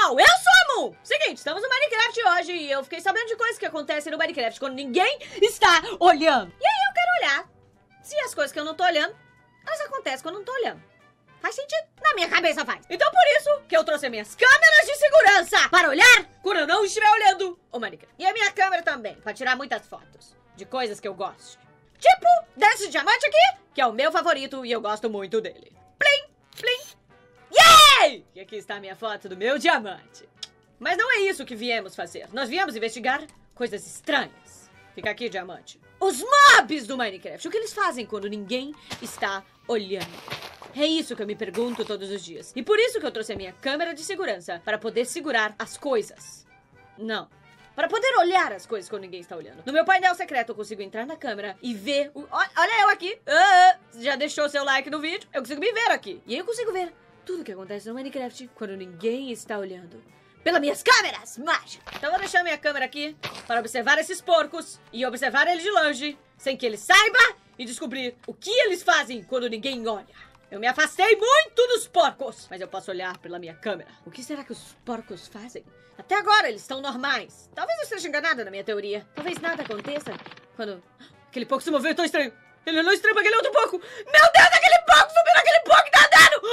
pessoal, eu sou a Moon! Seguinte, estamos no Minecraft hoje e eu fiquei sabendo de coisas que acontecem no Minecraft quando ninguém está olhando. E aí eu quero olhar se as coisas que eu não tô olhando, elas acontecem quando eu não tô olhando. Faz sentido? Na minha cabeça faz. Então por isso que eu trouxe minhas câmeras de segurança para olhar quando eu não estiver olhando o Minecraft. E a minha câmera também, para tirar muitas fotos de coisas que eu gosto. Tipo desse diamante aqui, que é o meu favorito e eu gosto muito dele. Plim, plim. Yay! E aqui está a minha foto do meu diamante. Mas não é isso que viemos fazer. Nós viemos investigar coisas estranhas. Fica aqui, diamante. Os mobs do Minecraft. O que eles fazem quando ninguém está olhando? É isso que eu me pergunto todos os dias. E por isso que eu trouxe a minha câmera de segurança. Para poder segurar as coisas. Não. Para poder olhar as coisas quando ninguém está olhando. No meu painel secreto eu consigo entrar na câmera e ver... Olha eu aqui. Já deixou seu like no vídeo? Eu consigo me ver aqui. E aí eu consigo ver tudo que acontece no Minecraft quando ninguém está olhando. Pelas minhas câmeras mágicas. Então eu vou deixar minha câmera aqui para observar esses porcos e observar eles de longe, sem que eles saibam e descobrir o que eles fazem quando ninguém olha. Eu me afastei muito dos porcos, mas eu posso olhar pela minha câmera. O que será que os porcos fazem? Até agora eles estão normais. Talvez eu esteja enganada na minha teoria. Talvez nada aconteça quando aquele porco se moveu tão estranho. Ele olhou estranho para aquele outro porco. Meu Deus, aquele porco subiu naquele porco e tá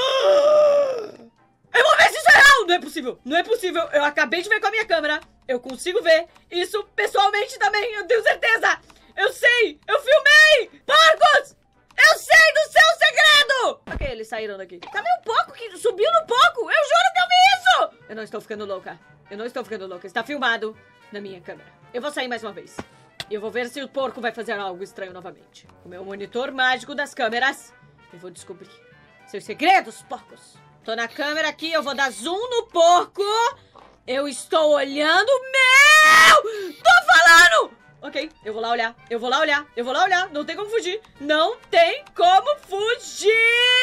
andando! Eu vou ver se isso é real! Não é possível! Não é possível! Eu acabei de ver com a minha câmera. Eu consigo ver isso pessoalmente também. Eu tenho certeza! Eu sei! Eu filmei! Porcos! Eu sei do seu segredo! Ok, eles saíram daqui. Cadê o porco que subiu no porco? Eu juro que eu vi isso! Eu não estou ficando louca. Eu não estou ficando louca. Está filmado na minha câmera. Eu vou sair mais uma vez. E eu vou ver se o porco vai fazer algo estranho novamente. O meu monitor mágico das câmeras. Eu vou descobrir seus segredos, porcos. Tô na câmera aqui, eu vou dar zoom no porco. Eu estou olhando. Meu! Tô falando! Ok, eu vou lá olhar, eu vou lá olhar, eu vou lá olhar. Não tem como fugir. Não tem como fugir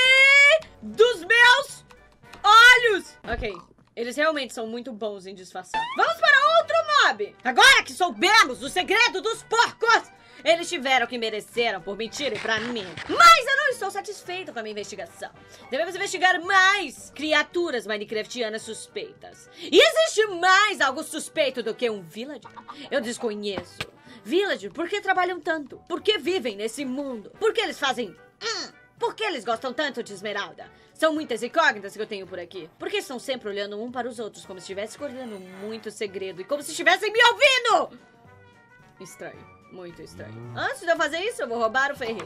dos meus olhos. Ok, eles realmente são muito bons em disfarçar. Vamos para outro mob. Agora que soubemos o segredo dos porcos, eles tiveram o que mereceram por mentirem pra mim. Mas eu não estou satisfeita com a minha investigação. Devemos investigar mais criaturas minecraftianas suspeitas. E existe mais algo suspeito do que um villager? Eu desconheço. Villager, por que trabalham tanto? Por que vivem nesse mundo? Por que eles fazem... Por que eles gostam tanto de esmeralda? São muitas incógnitas que eu tenho por aqui. Por que estão sempre olhando um para os outros como se estivessem guardando muito segredo e como se estivessem me ouvindo? Estranho. Muito estranho. Antes de eu fazer isso, eu vou roubar o ferreiro.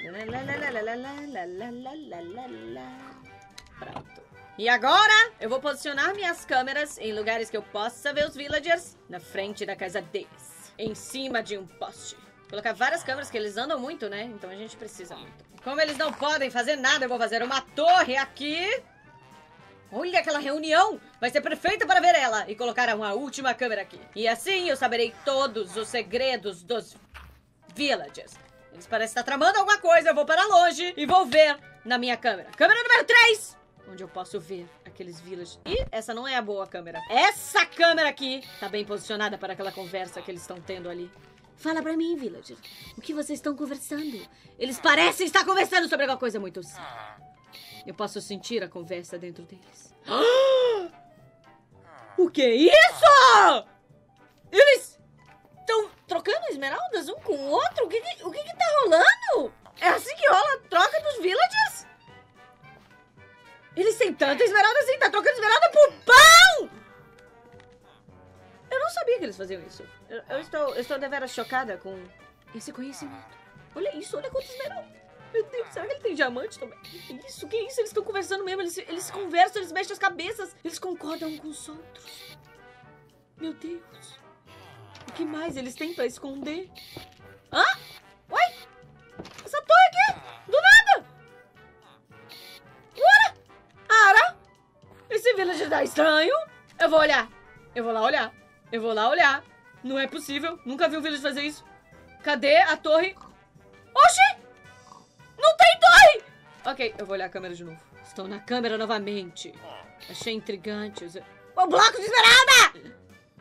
Pronto. E agora, eu vou posicionar minhas câmeras em lugares que eu possa ver os villagers na frente da casa deles. Em cima de um poste. Colocar várias câmeras, que eles andam muito, né? Então a gente precisa muito. Como eles não podem fazer nada, eu vou fazer uma torre aqui. Olha, aquela reunião vai ser perfeita para ver ela. E colocar uma última câmera aqui. E assim eu saberei todos os segredos dos villagers. Eles parecem estar tramando alguma coisa. Eu vou para longe e vou ver na minha câmera. Câmera número 3. Onde eu posso ver aqueles villagers. E essa não é a boa câmera. Essa câmera aqui tá bem posicionada para aquela conversa que eles estão tendo ali. Fala pra mim, villager. O que vocês estão conversando? Eles parecem estar conversando sobre alguma coisa muito séria. Eu posso sentir a conversa dentro deles. O que é isso? Eles estão trocando esmeraldas um com o outro? O que tá rolando? É assim que rola a troca dos villagers? Eles têm tanta esmeralda assim, tá trocando esmeralda por pão! Eu não sabia que eles faziam isso. Eu estou deveras chocada com esse conhecimento. Olha isso, olha quanto esmeralda. Meu Deus, será que ele tem diamante também? Que isso? Eles estão conversando mesmo. Eles conversam, eles mexem as cabeças. Eles concordam uns com os outros. Meu Deus. O que mais eles têm pra esconder? Hã? Uai? Essa torre aqui? Do nada? Ora? Ara? Esse villager tá estranho. Eu vou olhar. Eu vou lá olhar. Eu vou lá olhar. Não é possível. Nunca vi um villager fazer isso. Cadê a torre? Oxi! Não tem torre! Ok, eu vou olhar a câmera de novo. Estou na câmera novamente. Achei intrigante. O bloco de esmeralda!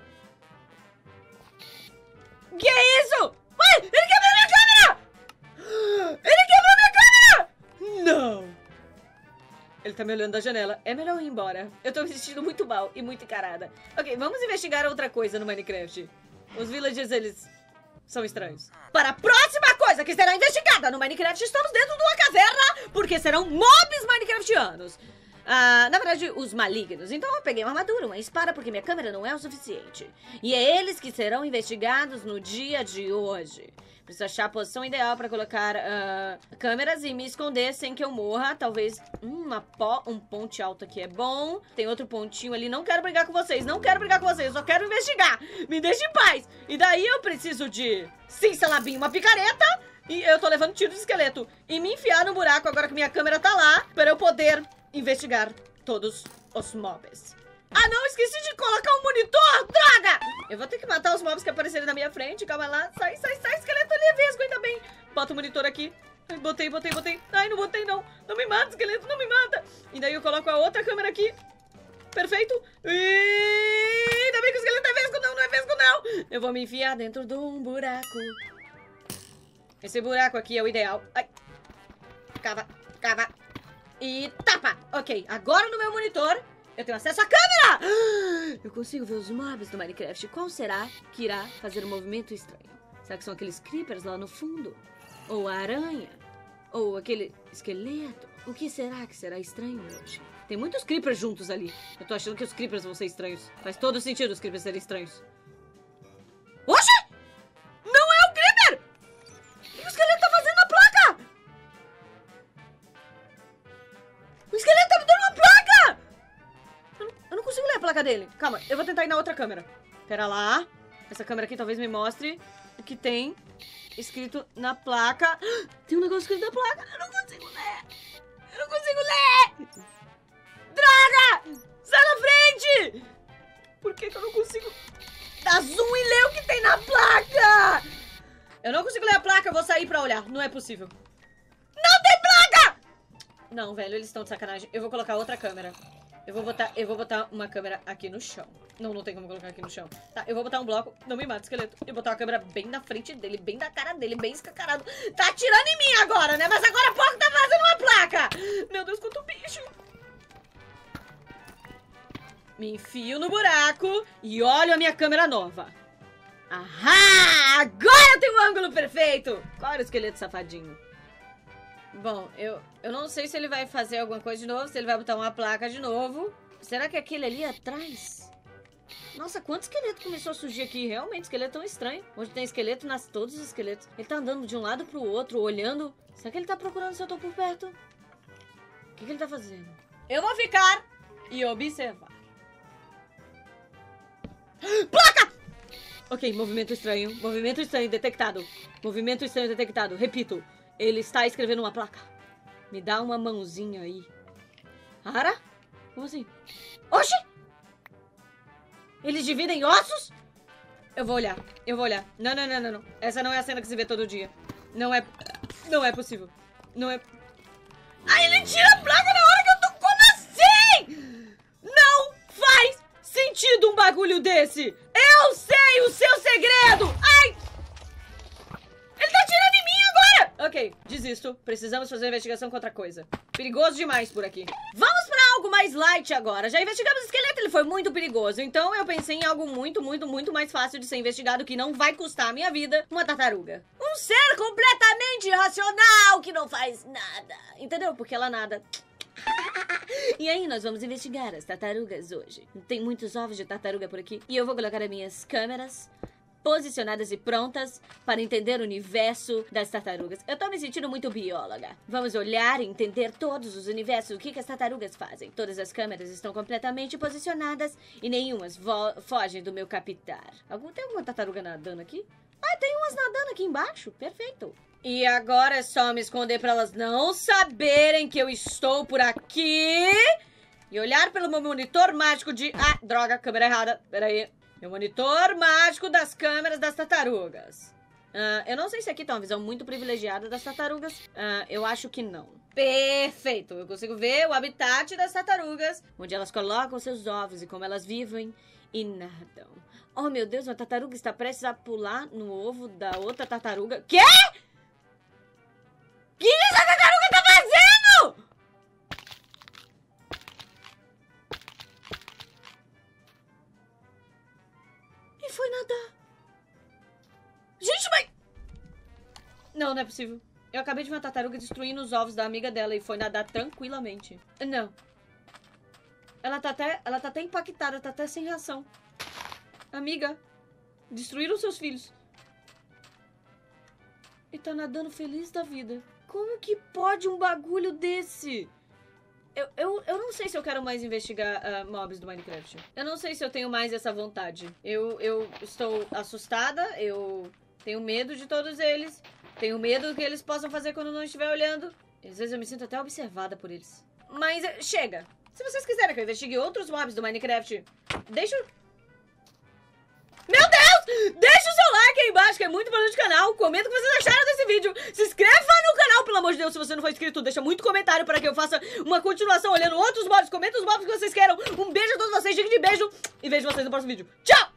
Que é isso? Ué, ele quebrou minha câmera! Ele quebrou minha câmera! Não! Ele tá me olhando da janela. É melhor eu ir embora. Eu tô me sentindo muito mal e muito encarada. Ok, vamos investigar outra coisa no Minecraft. Os villagers, eles são estranhos. Para a próxima coisa que será investigada no Minecraft, estamos dentro de uma caverna, porque serão mobs minecraftianos. Na verdade, os malignos. Então eu peguei uma armadura, uma espada, porque minha câmera não é o suficiente. E é eles que serão investigados no dia de hoje. Preciso achar a posição ideal pra colocar câmeras e me esconder sem que eu morra. Talvez um ponte alto aqui é bom. Tem outro pontinho ali. Não quero brigar com vocês, não quero brigar com vocês. Eu só quero investigar. Me deixe em paz. E daí eu preciso de, sim, salabim, uma picareta. E eu tô levando tiro de esqueleto. E me enfiar no buraco agora que minha câmera tá lá, para eu poder investigar todos os mobs. Ah, não, esqueci de colocar um monitor, droga! Eu vou ter que matar os mobs que aparecerem na minha frente. Calma lá, sai, esqueleto ali é vesgo, ainda bem. Bota o monitor aqui. Ai, botei. Ai, não botei não. Não me mata, esqueleto, não me mata. E daí eu coloco a outra câmera aqui. Perfeito. E ainda bem que o esqueleto é vesgo, não é vesgo não. Eu vou me enfiar dentro de um buraco. Esse buraco aqui é o ideal. Ai. Cava. E tapa. Ok, agora no meu monitor eu tenho acesso à câmera! Eu consigo ver os mobs do Minecraft. Qual será que irá fazer um movimento estranho? Será que são aqueles creepers lá no fundo? Ou a aranha? Ou aquele esqueleto? O que será estranho hoje? Tem muitos creepers juntos ali. Eu tô achando que os creepers vão ser estranhos. Faz todo sentido os creepers serem estranhos. Oxe! Não é o creeper! O que o esqueleto tá fazendo na placa? O esqueleto tá me dando uma placa! Eu não consigo ler a placa dele. Calma, eu vou tentar ir na outra câmera. Pera lá. Essa câmera aqui talvez me mostre o que tem escrito na placa. Tem um negócio escrito na placa. Eu não consigo ler. Droga! Sai da frente! Por que eu não consigo dar zoom e ler o que tem na placa? Eu não consigo ler a placa, eu vou sair pra olhar. Não é possível. Não tem placa! Não, velho, eles estão de sacanagem. Eu vou colocar outra câmera. Eu vou botar uma câmera aqui no chão. Não tem como colocar aqui no chão. Tá, eu vou botar um bloco. Não me mata, esqueleto. E botar uma câmera bem na frente dele, bem na cara dele, bem escancarado. Tá atirando em mim agora, né? Mas agora há pouco tá fazendo uma placa. Meu Deus, quanto bicho. Me enfio no buraco e olho a minha câmera nova. Ahá! Agora eu tenho o ângulo perfeito. Qual era o esqueleto safadinho? Bom, eu não sei se ele vai fazer alguma coisa de novo, se ele vai botar uma placa de novo. Será que aquele ali atrás? Nossa, quanto esqueleto começou a surgir aqui. Realmente, esqueleto tão estranho. Onde tem esqueleto, nasce todos os esqueletos. Ele tá andando de um lado pro outro, olhando. Será que ele tá procurando se eu tô por perto? O que ele tá fazendo? Eu vou ficar e observar. Placa! Ok, movimento estranho. Movimento estranho detectado. Movimento estranho detectado. Repito. Ele está escrevendo uma placa. Me dá uma mãozinha aí. Ara? Como assim? Oxi! Eles dividem ossos? Eu vou olhar. Não. Essa não é a cena que se vê todo dia. Não é possível. Não é... Ah, ele tira a placa na hora que eu tô... Como assim? Não faz sentido um bagulho desse. Eu sei o seu segredo. Ai! Ele tá tirando em mim agora! Ok, desisto. Precisamos fazer uma investigação com outra coisa. Perigoso demais por aqui. Vamos pra algo mais light agora. Já investigamos o esqueleto, ele foi muito perigoso. Então eu pensei em algo muito mais fácil de ser investigado, que não vai custar a minha vida. Uma tartaruga. Um ser completamente irracional que não faz nada. Entendeu? Porque ela nada. E aí nós vamos investigar as tartarugas hoje. Tem muitos ovos de tartaruga por aqui. E eu vou colocar as minhas câmeras posicionadas e prontas para entender o universo das tartarugas. Eu tô me sentindo muito bióloga. Vamos olhar e entender todos os universos, o que as tartarugas fazem. Todas as câmeras estão completamente posicionadas e nenhuma foge do meu captar. Tem alguma tartaruga nadando aqui? Ah, tem umas nadando aqui embaixo. Perfeito. E agora é só me esconder para elas não saberem que eu estou por aqui. E olhar pelo meu monitor mágico de... Ah, droga, câmera errada. Pera aí. Meu monitor mágico das câmeras das tartarugas. Eu não sei se aqui tá uma visão muito privilegiada das tartarugas. Eu acho que não. Perfeito! Eu consigo ver o habitat das tartarugas, onde elas colocam seus ovos e como elas vivem e nadam. Oh, meu Deus, uma tartaruga está prestes a pular no ovo da outra tartaruga. Quê? O que essa tartaruga tá fazendo? Ele foi nadar. Gente, mas... Não, não é possível. Eu acabei de ver uma tartaruga destruindo os ovos da amiga dela e foi nadar tranquilamente. Não. Ela tá até impactada, tá até sem reação. Amiga, destruíram seus filhos. E tá nadando feliz da vida. Como que pode um bagulho desse? Eu não sei se eu quero mais investigar mobs do Minecraft. Eu não sei se eu tenho mais essa vontade. Eu estou assustada, eu tenho medo de todos eles. Tenho medo do que eles possam fazer quando não estiver olhando. Às vezes eu me sinto até observada por eles. Mas chega. Se vocês quiserem que eu investigue outros mobs do Minecraft, deixa... Meu Deus! Deixa o seu like aí embaixo, que é muito importante no canal. Comenta o que vocês acharam desse vídeo. Se inscreva no canal, pelo amor de Deus, se você não for inscrito. Deixa muito comentário para que eu faça uma continuação olhando outros mobs. Comenta os mobs que vocês queiram. Um beijo a todos vocês, dica de beijo. E vejo vocês no próximo vídeo. Tchau!